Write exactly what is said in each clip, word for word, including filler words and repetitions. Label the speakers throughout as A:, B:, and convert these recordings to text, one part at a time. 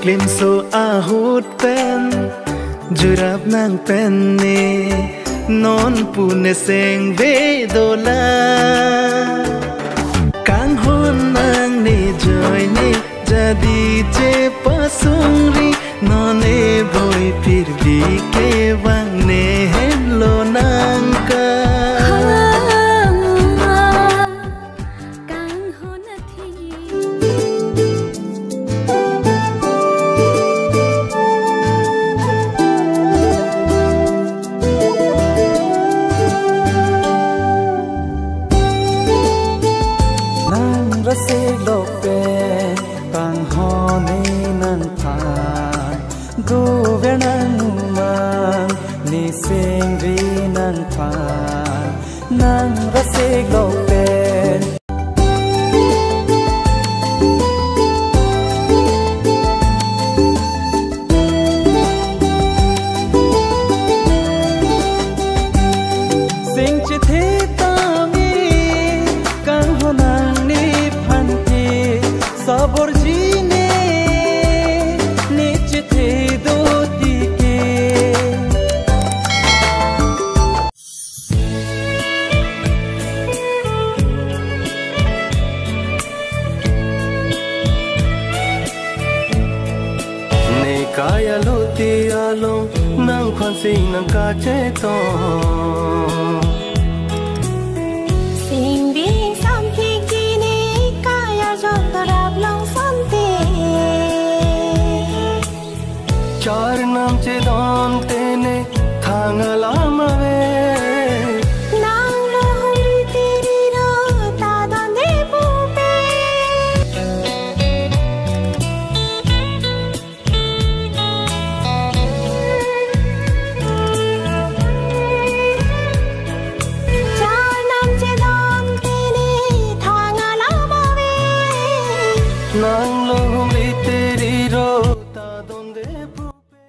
A: klim so ahut pen jurap nang pen ne non pune seng ve dola kang hon nang ne joy ne jadi je pasungri none boy phir bhi ke wang ne hello nang ka nang rasig lopen sing chi thi tami kang honang ni phanti sabor jine ni chi thi do ti ke kaya luti along nang khansing nang ka che to
B: sing ding sam thi ki ni kaya jo tarap long sam te
A: char nam che don te ne thang la ma ve
B: nang lo holi teri ro ta don de pu pe
A: nang lo holi teri ro ta don de pu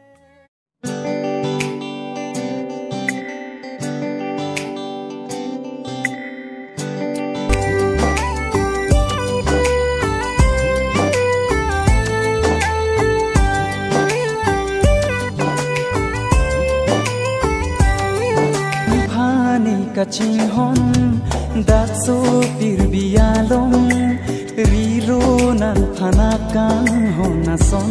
C: pani ka ching hon dak so pir bialong riro nan phana kang hona son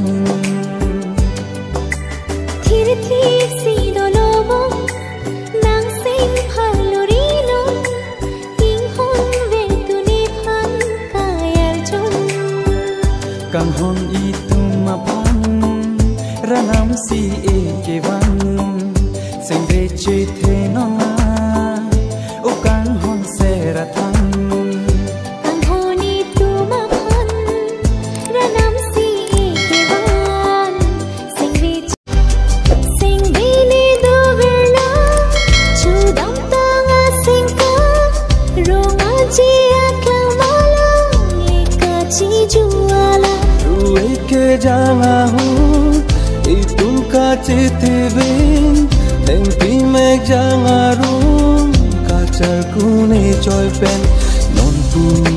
B: thir thir si do lobo nang sing phalori no king hon ve tu ni phan kayal chon
C: kang hon i tum ma phan ranam si e ke wan sing re che the no na o kang hon se ra than
A: jangan hu itu kaci tibin tempi mek jangan rum kacar kune joy pen non pu